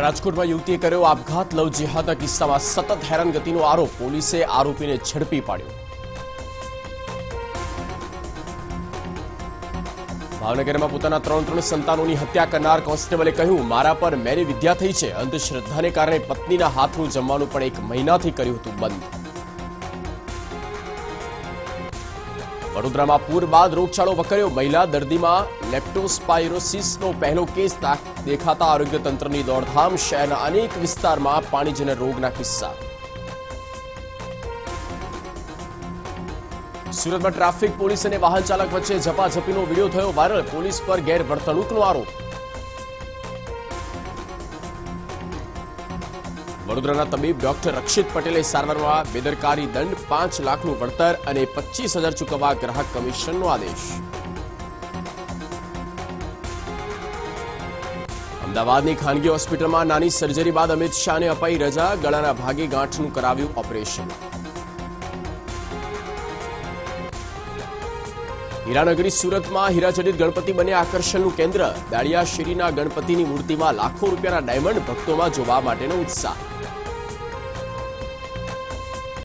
રાજકોટ में युवतीए कर्यो आपघात। लव जिहादना किस्सामां सतत हैरानगतिनो आरोप। पोलीसे आरोपीने झड़पी पाड्यो। भावनगर में पोताना त्रण संतानोनी हत्या करनार कोन्स्टेबले कह्युं, मारा पर मेरी विद्या थई छे। अंधश्रद्धाने कारणे पत्नीना हाथनुं जमवानुं पण 1 महीनाथी कर्युं हतुं बंध। वडोदरा में पूर बाद रोगचाळो वकर्यो। महिला दर्दी में लेप्टोस्पाइरोसिसनो पहलो केस देखाता आरोग्य तंत्रनी दौड़धाम। शहरना अनेक विस्तार में पाणीजन्य रोगना किस्सा। सूरत में ट्राफिक पुलिस और वाहन चालक वच्चे झपाझपीनो वीडियो थयो वायरल। पुलिस पर गैरवर्तणूकनो आरोप। वडोदराना तबीब डॉक्टर रक्षित पटेले सारवारमां बेदरकारी दंड, 5 लाखનું વળતર અને 25,000 ચૂકવવા ગ્રાહક કમિશનનો આદેશ। અમદાવાદની ખાનગી હોસ્પિટલમાં નાની સર્જરી બાદ અમિત શાહને અપાઈ રજા। ગળાના ભાગે ગાંઠનું કરાવ્યું ઓપરેશન। હીરાનગરી સુરતમાં હીરાજડિત ગણપતિ બન્યા આકર્ષણનું કેન્દ્ર। દાળિયા શેરીના ગણપતિની મૂર્તિમાં લાખો રૂપિયાના ડાયમંડ। ભક્તોમાં જોવા માટેનો ઉત્સાહ।